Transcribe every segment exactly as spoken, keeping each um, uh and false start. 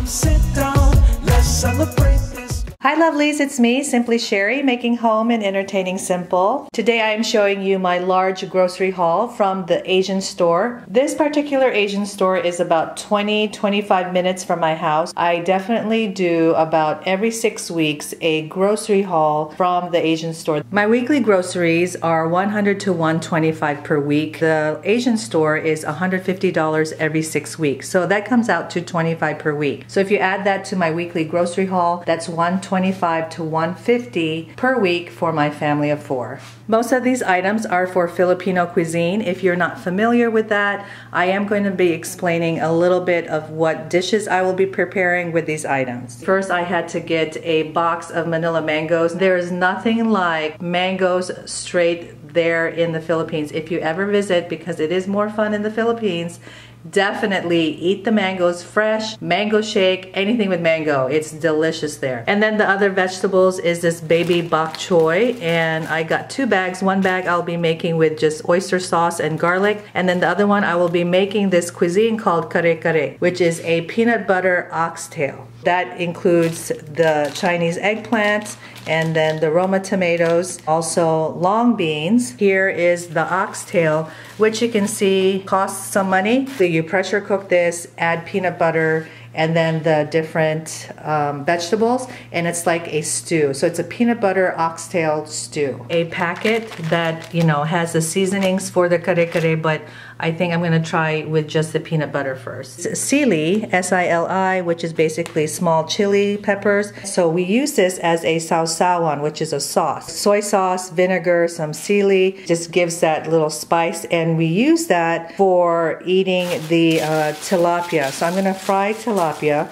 Come sit down, let's celebrate this. Hi lovelies, it's me, Simply Sherry, making home and entertaining simple. Today I am showing you my large grocery haul from the Asian store. This particular Asian store is about twenty to twenty-five minutes from my house. I definitely do about every six weeks a grocery haul from the Asian store. My weekly groceries are one hundred to one hundred twenty-five per week. The Asian store is one hundred fifty dollars every six weeks. So that comes out to twenty-five per week. So if you add that to my weekly grocery haul, that's one hundred twenty-five to one hundred fifty per week for my family of four. Most of these items are for Filipino cuisine. If you're not familiar with that, I am going to be explaining a little bit of what dishes I will be preparing with these items. First, I had to get a box of Manila mangoes. There is nothing like mangoes straight there in the Philippines. If you ever visit, because it is more fun in the Philippines, definitely eat the mangoes fresh, mango shake, anything with mango. It's delicious there. And then the other vegetables is this baby bok choy, and I got two bags. One bag I'll be making with just oyster sauce and garlic, and then the other one I will be making this cuisine called kare kare, which is a peanut butter oxtail. That includes the Chinese eggplant and then the Roma tomatoes, also long beans. Here is the oxtail, which you can see costs some money. So you pressure cook this, add peanut butter, and then the different um, vegetables, and it's like a stew. So it's a peanut butter oxtail stew. A packet that, you know, has the seasonings for the kare kare, but I think I'm gonna try with just the peanut butter first. Sili, S I L I, which is basically small chili peppers. So we use this as a sausawan, which is a sauce. Soy sauce, vinegar, some sili, just gives that little spice, and we use that for eating the uh, tilapia. So I'm gonna fry tilapia.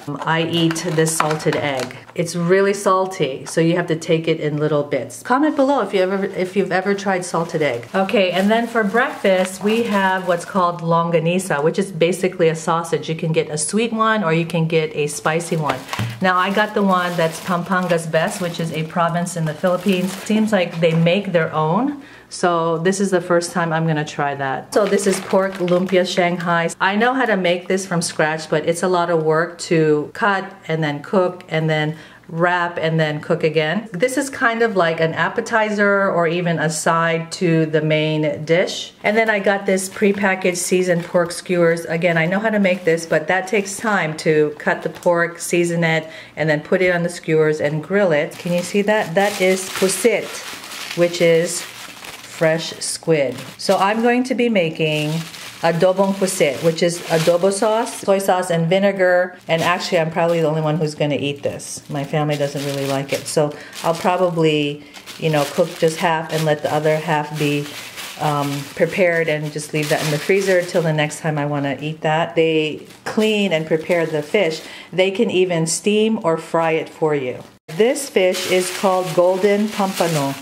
I eat this salted egg. It's really salty, so you have to take it in little bits. Comment below if you ever if you've ever tried salted egg. Okay, and then for breakfast we have what's called longanisa, which is basically a sausage. You can get a sweet one or you can get a spicy one. Now I got the one that's Pampanga's Best, which is a province in the Philippines. Seems like they make their own. So this is the first time I'm gonna try that. So this is pork lumpia Shanghai. I know how to make this from scratch, but it's a lot of work to cut and then cook and then wrap and then cook again. This is kind of like an appetizer or even a side to the main dish. And then I got this prepackaged seasoned pork skewers. Again, I know how to make this, but that takes time to cut the pork, season it, and then put it on the skewers and grill it. Can you see that? That is pusit, which is fresh squid. So I'm going to be making adobong pusit, which is adobo sauce, soy sauce, and vinegar. And actually, I'm probably the only one who's going to eat this. My family doesn't really like it. So I'll probably, you know, cook just half and let the other half be um, prepared and just leave that in the freezer till the next time I want to eat that. They clean and prepare the fish. They can even steam or fry it for you. This fish is called golden pampano.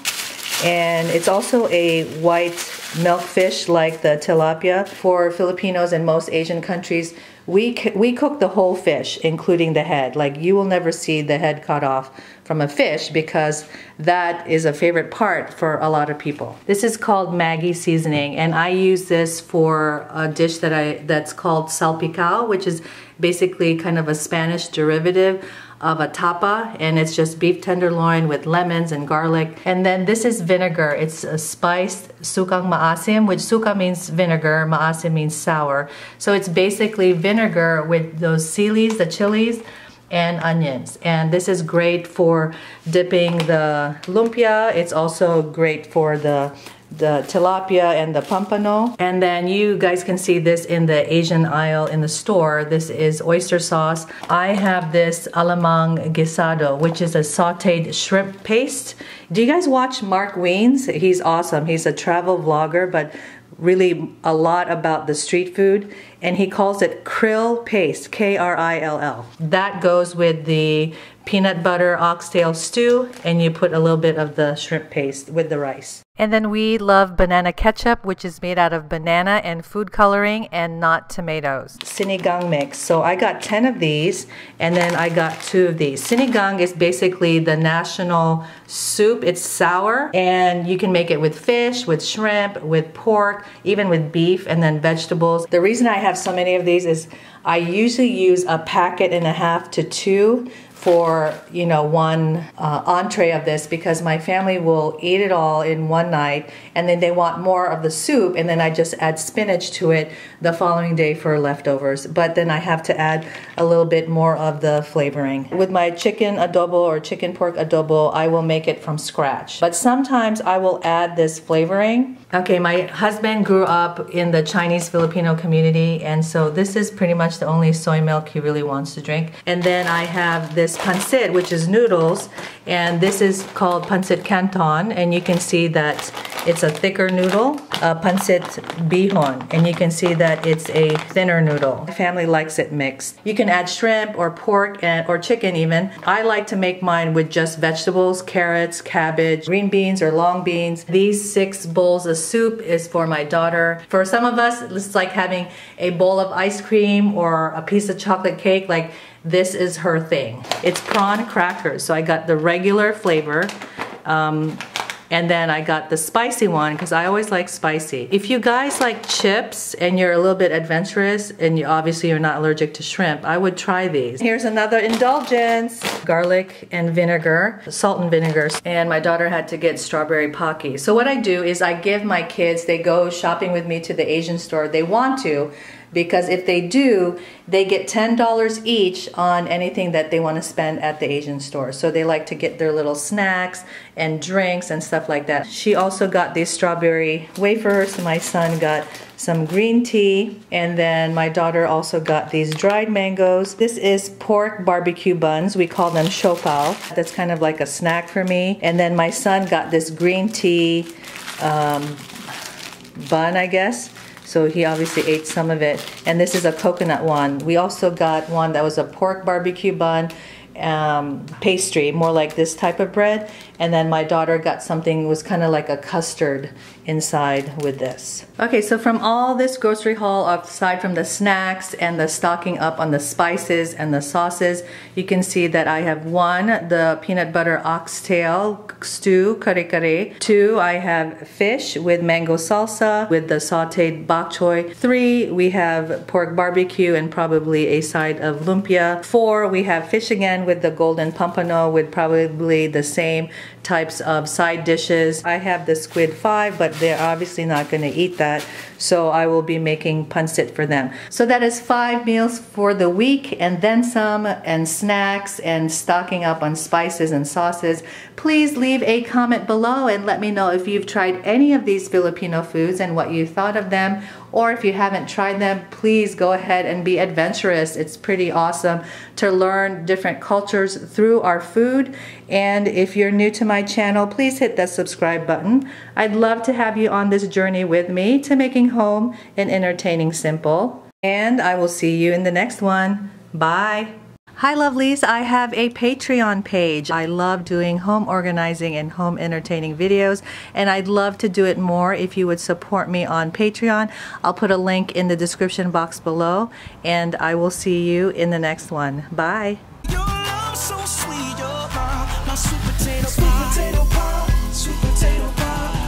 And it's also a white milk fish like the tilapia. For Filipinos and most Asian countries, we we cook the whole fish, including the head. Like, you will never see the head cut off from a fish because that is a favorite part for a lot of people. This is called Maggi seasoning, and I use this for a dish that I that's called salpicao, which is basically kind of a Spanish derivative of a tapa, and it's just beef tenderloin with lemons and garlic. And then this is vinegar. It's a spiced sukang maasim, which suka means vinegar, maasim means sour. So it's basically vinegar with those silis, the chilies, and onions. And this is great for dipping the lumpia. It's also great for the the tilapia and the pampano. And then you guys can see this in the Asian aisle in the store. This is oyster sauce. I have this alamang guisado, which is a sauteed shrimp paste. Do you guys watch Mark Wiens? He's awesome. He's a travel vlogger, but really a lot about the street food, and he calls it krill paste, K R I L L. That goes with the peanut butter oxtail stew, and you put a little bit of the shrimp paste with the rice. And then we love banana ketchup, which is made out of banana and food coloring and not tomatoes. Sinigang mix. So I got ten of these, and then I got two of these. Sinigang is basically the national soup. It's sour, and you can make it with fish, with shrimp, with pork, even with beef, and then vegetables. The reason I have so many of these is I usually use a packet and a half to two for, you know, one uh, entree of this, because my family will eat it all in one night and then they want more of the soup, and then I just add spinach to it the following day for leftovers. But then I have to add a little bit more of the flavoring. With my chicken adobo or chicken pork adobo, I will make it from scratch. But sometimes I will add this flavoring. Okay, my husband grew up in the Chinese Filipino community, and so this is pretty much the only soy milk he really wants to drink. And then I have this pancit, which is noodles, and this is called pancit canton, and you can see that it's a thicker noodle, uh, pancit bihon, and you can see that it's a thinner noodle. My family likes it mixed. You can add shrimp or pork and, or chicken even. I like to make mine with just vegetables, carrots, cabbage, green beans or long beans. These six bowls of soup is for my daughter. For some of us, it's like having a bowl of ice cream or a piece of chocolate cake. Like, this is her thing. It's prawn crackers. So I got the regular flavor, um, and then I got the spicy one because I always like spicy. If you guys like chips and you're a little bit adventurous and you obviously you're not allergic to shrimp, I would try these. Here's another indulgence. Garlic and vinegar, salt and vinegar. And my daughter had to get strawberry pocky. So what I do is I give my kids, they go shopping with me to the Asian store. They want to, because if they do, they get ten dollars each on anything that they want to spend at the Asian store. So they like to get their little snacks and drinks and stuff like that. She also got these strawberry wafers. My son got some green tea, and then my daughter also got these dried mangoes. This is pork barbecue buns. We call them siopao. That's kind of like a snack for me. And then my son got this green tea um, bun, I guess. So he obviously ate some of it. And this is a coconut one. We also got one that was a pork barbecue bun um, pastry, more like this type of bread. And then my daughter got something, was kind of like a custard inside with this. Okay, so from all this grocery haul, aside from the snacks and the stocking up on the spices and the sauces, you can see that I have one, the peanut butter oxtail stew, kare kare. Two, I have fish with mango salsa with the sauteed bok choy. Three, we have pork barbecue and probably a side of lumpia. Four, we have fish again with the golden pompano with probably the same types of side dishes. I have the squid five, but they're obviously not going to eat that, so I will be making pancit for them. So that is five meals for the week, and then some, and snacks, and stocking up on spices and sauces. Please leave a comment below and let me know if you've tried any of these Filipino foods and what you thought of them, or if you haven't tried them, please go ahead and be adventurous. It's pretty awesome to learn different cultures through our food. And if you're new to my channel, please hit that subscribe button. I'd love to have you on this journey with me to making home and entertaining simple. And I will see you in the next one. Bye. Hi lovelies, I have a Patreon page. I love doing home organizing and home entertaining videos, and I'd love to do it more if you would support me on Patreon. I'll put a link in the description box below, and I will see you in the next one. Bye.